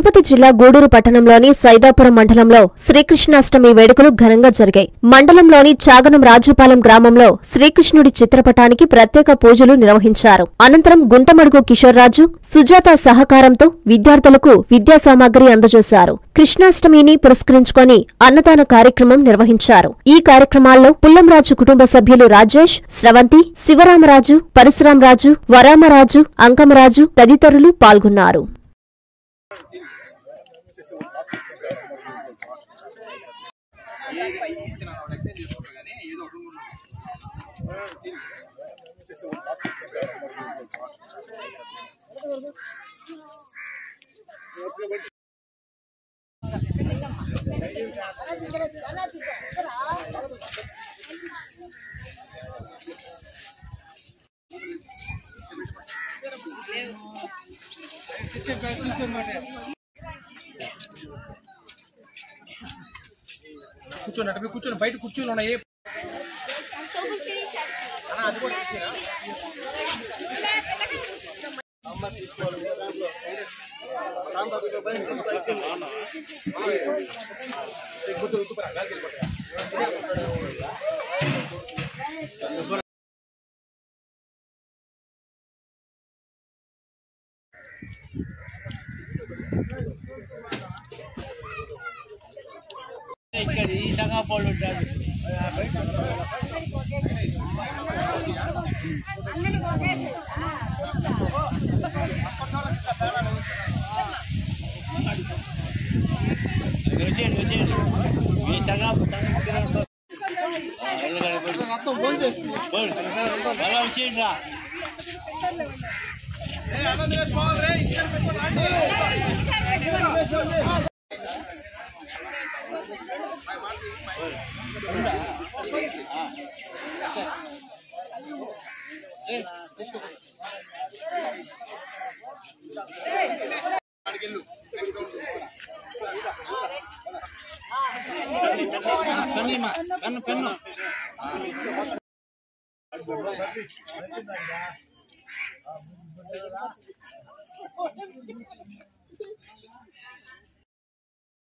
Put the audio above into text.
తిరుపతి జిల్లా గూడూరు పట్టణంలోని సైదాపురం మండలంలో శ్రీకృష్ణాష్టమి వేడుకలు ఘనంగా జరిగాయి. మండలంలోని చాగనం రాజుపాలెం గ్రామంలో శ్రీకృష్ణుడి చిత్రపటానికి ప్రత్యేక పూజలు నిర్వహించారు. అనంతరం గుంటమడుగు కిషోర్రాజు, సుజాత సహకారంతో విద్యార్థులకు విద్యా సామాగ్రి అందజేశారు. కృష్ణాష్టమిని పురస్కరించుకొని అన్నదాన కార్యక్రమం నిర్వహించారు. ఈ కార్యక్రమాల్లో పుల్లంరాజు కుటుంబ సభ్యులు రాజేష్, స్రవంతి, శివరామరాజు, పరశురామరాజు, వరామరాజు, అంకమరాజు తదితరులు పాల్గొన్నారు. కూర్చోండి బయట కుర్చీలు ఉన్నాయి. ఇక్కడ ఈ సంగాపోళ్ళు ఉంటారు. వచ్చేయండి ఈ సంగాపోళ్ళు వచ్చేయండి రా. పెన్ను